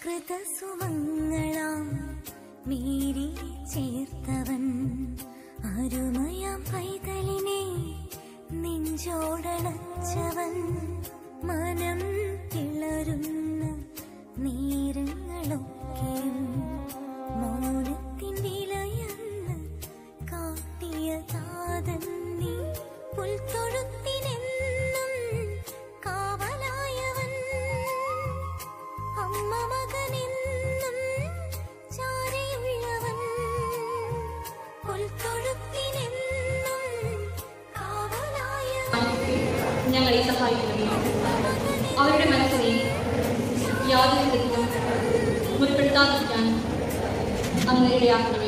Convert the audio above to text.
സുമംഗളാം Mary ചേർത്തവൻ അരുമയാം പൈതലിനെ നെഞ്ചോടണച്ചവൻ മനം തിളരുന്ന നേരങ്ങളൊക്കെയും മൗനത്തിൻ വിലയെന്ന് കാട്ടിയ താതൻ നീ പുൽത്തൊഴുത്തിനെന്നും കാവലായവൻ അമ്മ മകനെന്നും ചാരയുള്ളവൻ പുൽത്തൊഴുത്തിനെന്നും കാവലായവൻ ഞങ്ങളെ സഹായിക്കുന്നു. അവരുടെ മനസ്സിനെ യാതൊരു തെറ്റിനും മുൻപെടുത്താതിരിക്കാൻ അങ്ങ് ഇടയാക്കണം.